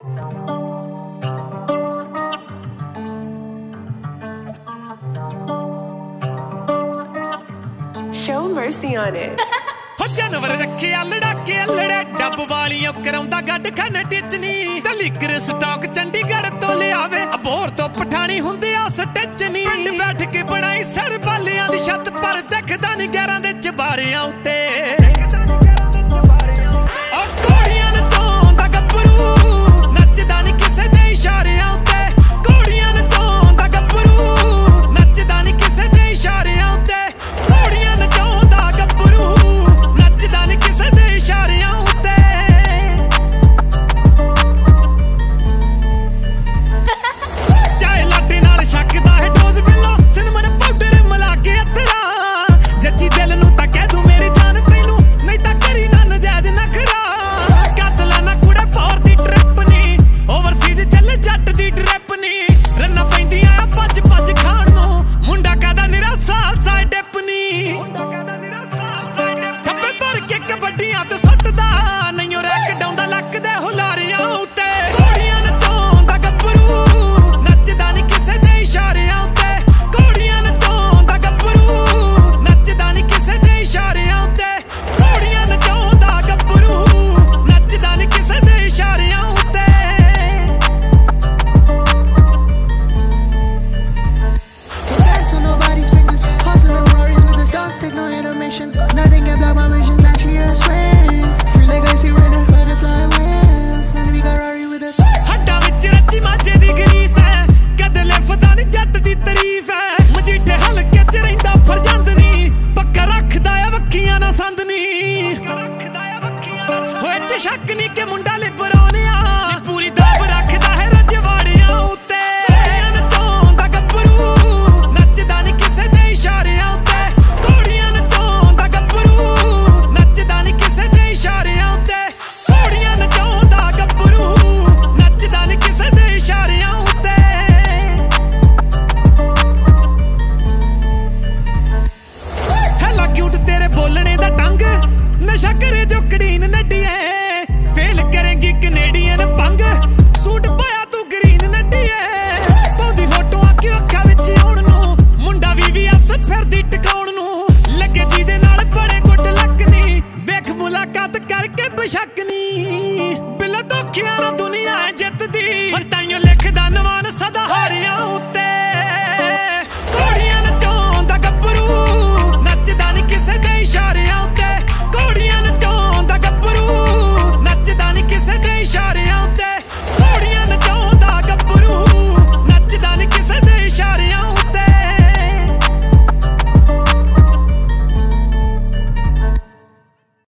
Show mercy on it. जानवर रखे लड़ाके लड़े डब वालियों कराउंदा गड्ड खाने टिचनी ते लिकर स्टॉक चंडीगढ़ तो ले आवे अबोर तो पठानी हुंदे आ सटचनी बैठ के बनाई सर बालियां दी छत पर देखदा नी गैरां दे चबारियां उत्ते